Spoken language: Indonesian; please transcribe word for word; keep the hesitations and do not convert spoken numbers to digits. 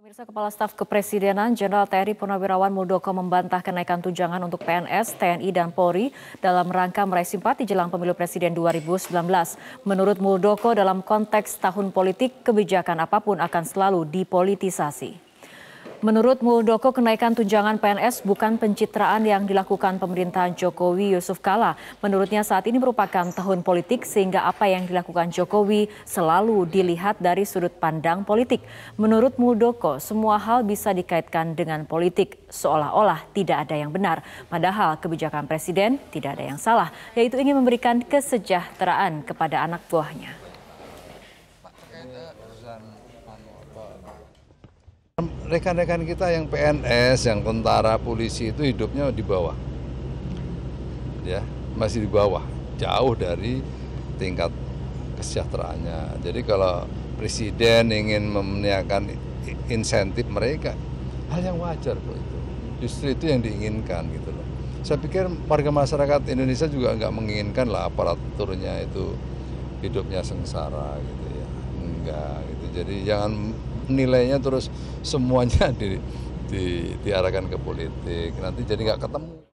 Pemirsa, Kepala Staf Kepresidenan Jenderal T N I Purnawirawan Muldoko membantah kenaikan tunjangan untuk P N S, T N I, dan Polri dalam rangka meraih simpati jelang pemilu presiden dua ribu sembilan belas. Menurut Muldoko, dalam konteks tahun politik, kebijakan apapun akan selalu dipolitisasi. Menurut Muldoko, kenaikan tunjangan P N S bukan pencitraan yang dilakukan pemerintahan Jokowi Yusuf Kala. Menurutnya saat ini merupakan tahun politik sehingga apa yang dilakukan Jokowi selalu dilihat dari sudut pandang politik. Menurut Muldoko, semua hal bisa dikaitkan dengan politik seolah-olah tidak ada yang benar. Padahal kebijakan presiden tidak ada yang salah, yaitu ingin memberikan kesejahteraan kepada anak buahnya. Rekan-rekan kita yang P N S, yang tentara, polisi itu hidupnya di bawah, ya masih di bawah, jauh dari tingkat kesejahteraannya. Jadi kalau presiden ingin memenangkan insentif mereka, hal yang wajar kok itu. Justru itu yang diinginkan gitu loh. Saya pikir warga masyarakat Indonesia juga nggak menginginkan lah aparaturnya itu hidupnya sengsara gitu ya, enggak gitu. Jadi jangan nilainya terus semuanya di, di, diarahkan ke politik, nanti jadi nggak ketemu.